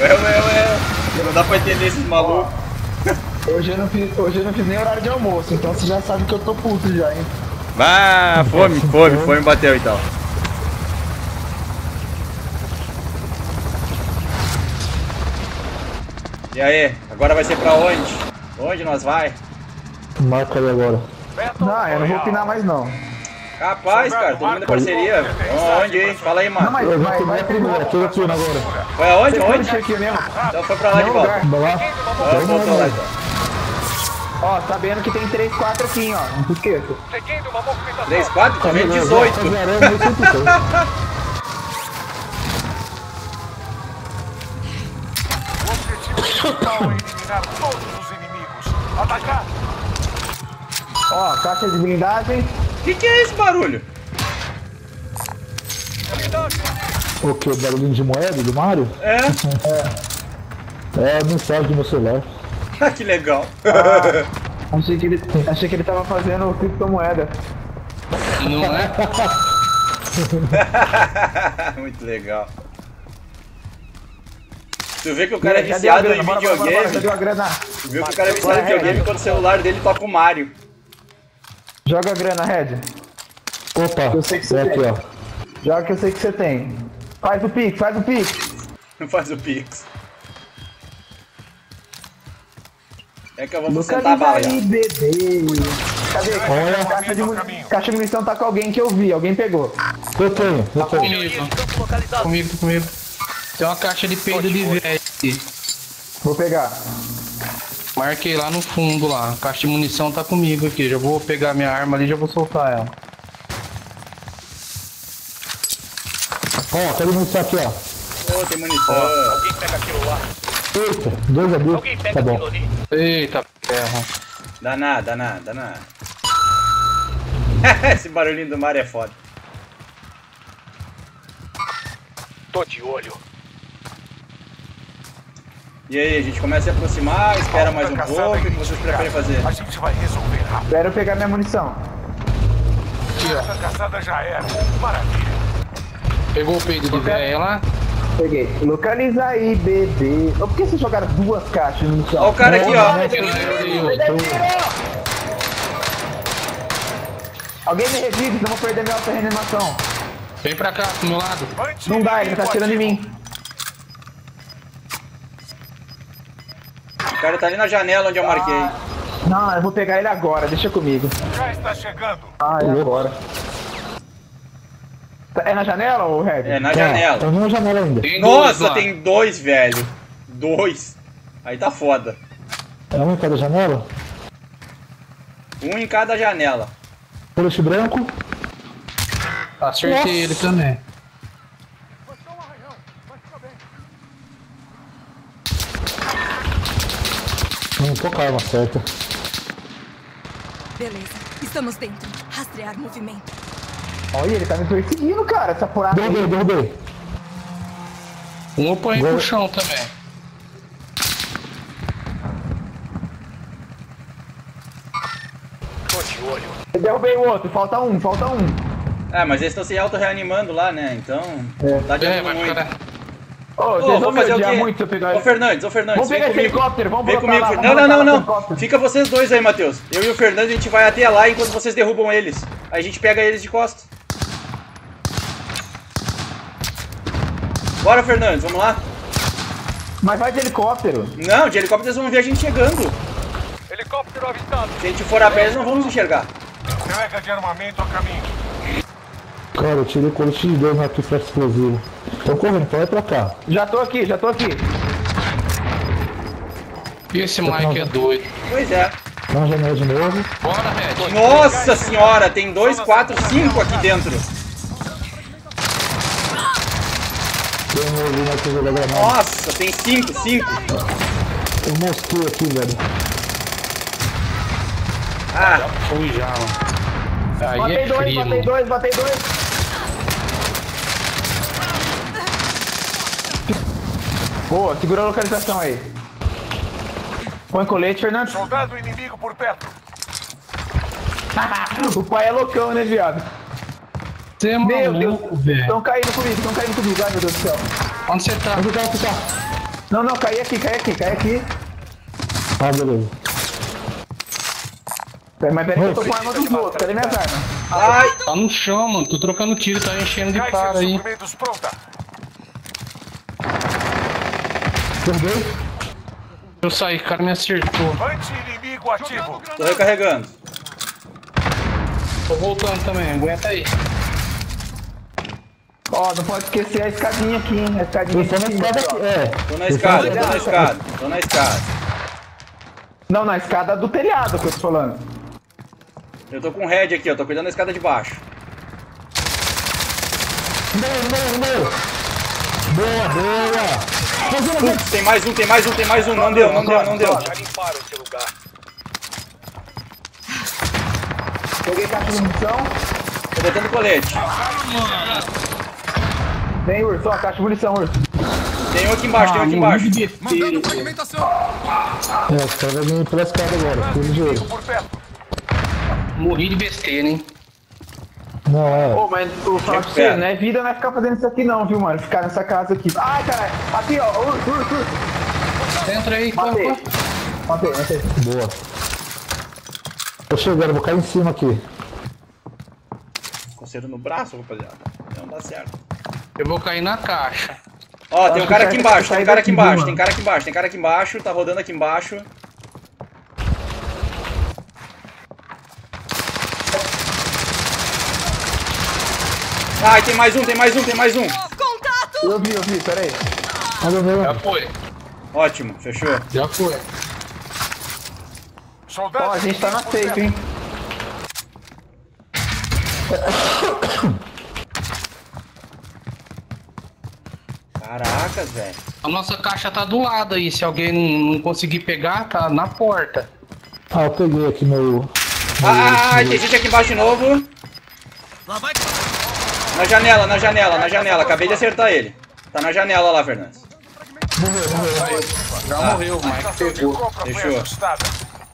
Ué. Não dá pra entender esses malucos. Hoje eu não fiz nem horário de almoço, então você já sabe que eu tô puto já, hein? Ah, fome bateu então. E aí, agora vai ser pra onde? Onde nós vai? Marca aí agora. Não, eu não vou opinar mais não. Capaz, cara, todo mundo é parceria. Onde, hein? Fala aí, mano. Não, mas Eu vou vai primeiro, primeiro, tô aqui agora. Foi aonde? Onde? Onde? Aqui mesmo. Então foi pra lá de Meu volta. lugar. Vamos lá? Vamos voltar lá então. Ó, sabendo que tem 3, 4 aqui, ó. Não se esqueça. 3, 4, tô vendo 18. Eliminar todos os inimigos. Atacar! Ó, caixa de blindagem. Que é esse barulho? O que? O barulhinho de moeda do Mario? É? É a mensagem do meu celular. Que legal. Achei que ele tava fazendo criptomoeda. Não é? Muito legal. Tu vê que o cara é Cadê a viciado grana? em Bora, videogame. cadê a grana? Tu viu que o cara é viciado em videogame quando o celular dele toca o Mario. Joga a grana, Red. Opa, Eu sei que você é aqui, tem. ó. Joga que eu sei que você tem. Faz o pix, faz o pix. Não faz o Pix. É que eu vou sentar a Localiza bala aí, já. bebê. Cadê? Olha. Caixa de munição tá com alguém que eu vi, alguém pegou. Eu tenho. Comigo. Tem uma caixa de peido de velho aqui. Vou pegar. Marquei lá no fundo lá. A caixa de munição tá comigo aqui. Já vou pegar minha arma ali e já vou soltar ela. Ó, quero munição aqui, ó. Ô, tem munição. Alguém pega aquilo lá. Eita, 2 abriu. Alguém pega Tá bom. aquilo ali. Eita ferro. Dá nada. Esse barulhinho do Mario é foda. Tô de olho. E aí, a gente começa a se aproximar, espera mais um pouco, o que vocês preferem fazer? A gente vai resolver rápido. Espera eu pegar minha munição. Essa caçada já era. Maravilha. Pegou o peido de velho lá? Peguei. Localiza aí, bebê. Por que vocês jogaram 2 caixas de munição? Ó o cara aqui, ó. Alguém me revive, senão eu vou perder minha auto-reanimação. Vem pra cá, pro meu lado. Não dá, ele tá atirando em mim. O cara tá ali na janela onde eu marquei. Não, eu vou pegar ele agora, deixa comigo. Já está chegando. Ah, é agora. É na janela ou Red? É, na Tá janela. na janela ainda. Tem dois Nossa, lá. tem 2, velho. 2. Aí tá foda. É um em cada janela. Um em cada janela. Colete branco. Acertei ele também. Não tô com a arma certa. Beleza, estamos dentro. Rastrear movimento. Olha, ele tá me perseguindo, cara, essa porra. Derrubei. Um eu ponho pro chão também. Tô de olho. Eu derrubei o outro, falta um. Ah, mas eles estão se auto-reanimando lá, né? Então, tá de Vai muito. ficar. Ô, Ô, vocês vou vão me fazer o odiar quê? muito se eu pegar Ô, Fernandes, Vamos vem pegar esse comigo. helicóptero, vamos Vem botar comigo. lá, Não, vamos não, botar não, lá não. no helicóptero. Fica vocês dois aí, Matheus. Eu e o Fernando, a gente vai até lá enquanto vocês derrubam eles. Aí a gente pega eles de costas. Bora, Fernandes, vamos lá? Mas vai de helicóptero. Não, de helicóptero eles vão ver a gente chegando. Helicóptero avistado. Se a gente for a pé, eles não vão nos enxergar. Entrega de armamento a caminho. Cara, eu tirei colete de 2 aqui pra explosivo. Tô correndo, pode ir pra cá. Já tô aqui. E esse Mike é doido. Pois é. Tá na janela de novo. Bora, Red. Nossa senhora, tem 2, 4, 5 aqui dentro. Tem um ali na coisa da granada. Nossa, tem 5. Eu mosquei aqui, velho. Ah, Fui já, mano. Aí Batei é dois, frio, batei mano. dois, batei dois. Boa, segura a localização aí. Põe colete, Fernando. Soldado inimigo por perto. O pai é loucão, né, viado? Você é Meu maluco, Deus, velho. estão caindo comigo. Ai, meu Deus do céu. Onde você tá? Onde tá? Não, cai aqui. Ah, beleza. Mas peraí que eu tô com a arma dos outros, cadê minhas armas? Ai! Tá no chão, mano. Tô trocando tiro, tá enchendo de Caixa cara de aí. suprimentos pronta. Perdeu? Eu saí, o cara me acertou. Anti-inimigo ativo. Tô recarregando. Tô voltando também, aguenta aí. Ó, não pode esquecer a escadinha aqui, hein? A escadinha Eu tô na aqui, escada ó. aqui, é. Tô na escada, tô na escada. Não, na escada do telhado que eu tô falando. Eu tô com o head aqui, ó. Tô cuidando da escada de baixo. Não. Boa. Putz, tem mais um. Não deu. Já limparam esse lugar. Peguei caixa de munição. Tô botando colete. Vem, Urso, ó, caixa de munição, Urso. Tem um aqui embaixo, Mandando fragmentação. É, os caras vão vir pela escada agora, tudo ligeiro. Por perto. Morri de besteira, hein? Não, é. Ô, mas eu falo pra você, não é vida não é ficar fazendo isso aqui não, viu, mano? Ficar nessa casa aqui. Ai, caralho. Aqui, ó, Urso. Entra aí, Matei. Boa. Tô chegando, vou cair em cima aqui. Coceiro no braço, rapaziada. Não dá certo. Eu vou cair na caixa. Ó, tem um cara aqui embaixo, tem um cara aqui embaixo, tá rodando aqui embaixo. Ai, tem mais um. Contato! Eu vi, peraí. Já foi. Ótimo, fechou. Já foi. Soldado. Ó, a gente tá na por perto. safe, hein? Caracas, velho. A nossa caixa tá do lado aí. Se alguém não conseguir pegar, tá na porta. Ah, eu peguei aqui meu... Tem gente aqui embaixo de novo. Lá vai. Na janela. Acabei de acertar ele. Tá na janela lá, Fernandes. Já morreu, o Mike Estação de pegou. compra foi Fechou. ajustada.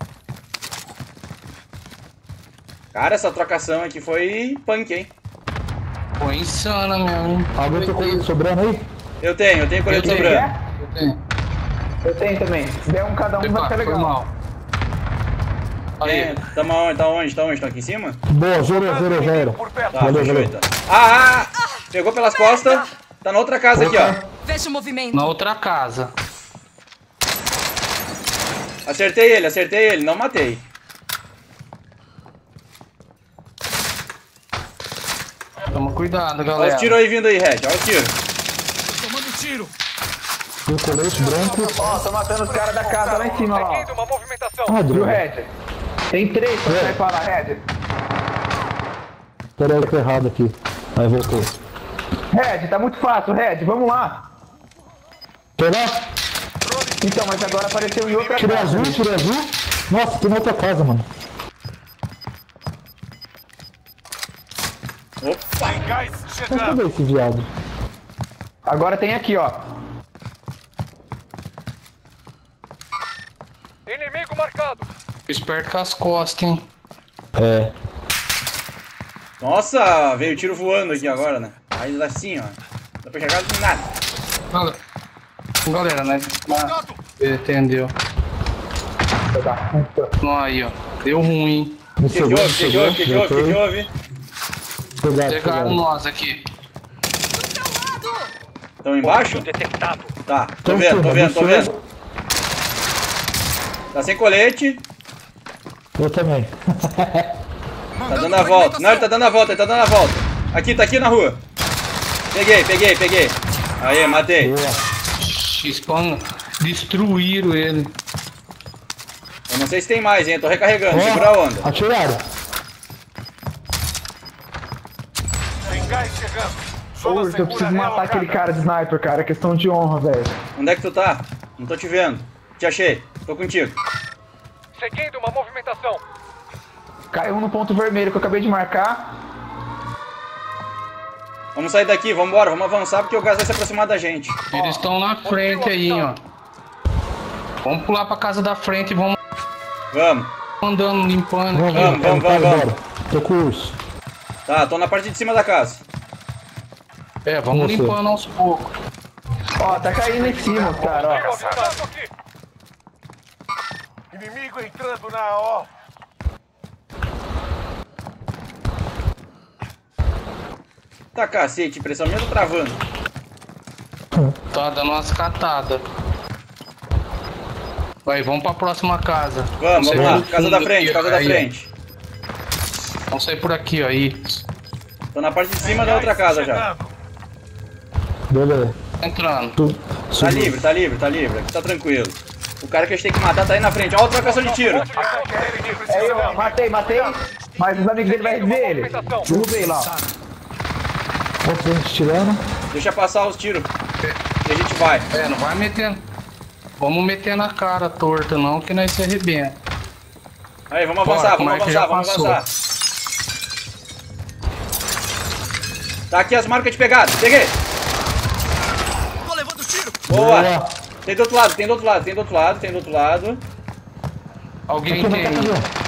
Cara, essa trocação aqui foi punk, hein? Foi insana mesmo. Alguém tem colete sobrando aí? Eu tenho colete Eu tenho. sobrando. Eu tenho. Eu tenho também. Se der um cada um, vai Epa, ficar foi legal. mal. Aí, É, tamo aonde? Tá onde? Estão aqui em cima? Boa, zero, já era. Por perto. Tá, Valeu, fechou valeu. então. Pegou pelas costas. Tá na outra casa aqui, ó. Veja o movimento. na outra casa. Acertei ele, não matei. Toma cuidado, Olha galera. os tiros aí vindo aí, Red. Olha os tiros. Tomando tiro. E o colete branco. Ó, tô matando os caras da casa lá em cima, lá, Seguindo ó. uma movimentação. Ah, Viu, droga. Red? Tem 3 pra sair para Red. Pera aí, tô errado aqui. Aí voltou. Red, tá muito fácil, Red, vamos lá. Pegar? Então, mas agora apareceu em outra Tirei casa. azul. Nossa, tem na outra casa, mano. Opa! Tem gás Mas chegando. cadê esse viado? Agora tem aqui, ó. Inimigo marcado. Esperto com as costas, hein? É. Nossa, veio tiro voando aqui agora, né? Aí assim, ó. Não dá pra enxergar nada. Galera, né? Entendeu. Não, aí, ó. Deu ruim. Me O que segura, me houve? segura. O que houve? Pegado, Pegaram pegado. nós aqui. Do seu lado. Estão embaixo? Detectado. Tá, tô Então, vendo. Tá sem colete. Eu também. Tá dando a volta. Não, ele tá dando a volta. Aqui, tá aqui na rua. Peguei. Aí, matei. Boa. Spawn, destruíram ele. Eu não sei se tem mais, hein? Eu tô recarregando. Ó, Segura a onda. Atiraram. Tem gás chegando. Ô, Zona eu segura preciso matar relocada. aquele cara de sniper, cara. É questão de honra, velho. Onde é que tu tá? Não tô te vendo. Te achei. Tô contigo. Seguindo uma movimentação. Caiu um no ponto vermelho que eu acabei de marcar. Vamos sair daqui, vambora. Vamos avançar porque o gás vai se aproximar da gente. Eles estão na frente aí, ó. Vamos pular pra casa da frente e vamos Vamos. andando, limpando aqui. Vamos. Tô com o urso. Tá, tô na parte de cima da casa. É, vamos Você. limpando aos poucos. Ó, tá caindo em cima, cara, ó. Chegando aqui. Inimigo entrando na ó. Tá cacete, impressão minha tá travando. Tá dando umas catadas. Vai, vamos pra próxima casa. Vamos sair lá. pelo Casa fundo da frente, aqui, casa da aí, ó. frente. Vamos sair por aqui, ó, aí. Tô na parte de cima da outra casa já. Beleza. Entrando. Tá livre, tá livre, tá livre. Aqui tá tranquilo. O cara que a gente tem que matar tá aí na frente. Ó, a trocação de tiro. É eu, matei. Mas os amigos dele vai rever ele. Derrubei lá. Quantos anos tirando? Deixa passar os tiros. E a gente vai. É, não vai metendo. Vamos meter na cara torta não, que nós se arrebenta. Aí, vamos Bora, avançar, como vamos é que avançar, já vamos passou? avançar. Tá aqui as marcas de pegada. Peguei. Tô levando tiro. Boa. Boa. Tem do outro lado, tem do outro lado, tem do outro lado, tem do outro lado. Alguém Aqui, tem aí.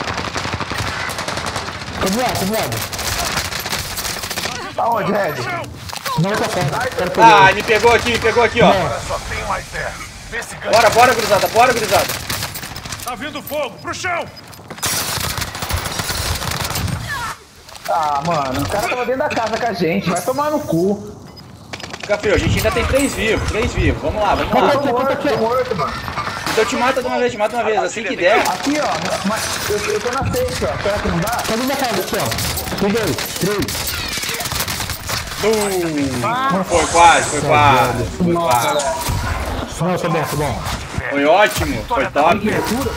Acumulado. Aonde, Red? Não, tá fora. Quero pegar. Ah, ele me pegou aqui, ó. Só tem mais 10. Vê se ganha. Bora, gurizada, bora, gurizada. Tá vindo fogo. Pro chão. Ah, mano, o cara tava dentro da casa com a gente. Vai tomar no cu. Fica frio, a gente ainda tem 3 vivos, 3 vivos. Vamos lá, vamos lá. Tô morto, mano. Então te mata de uma vez, assim que der. Aqui, ó. Mas eu tô na safe, ó. Será que não dá? Tá dentro da casa, aqui, ó. Peguei. 3. Foi quase, foi quase. Foi quase. Não, tá bom, tá bom. Foi ótimo, foi top.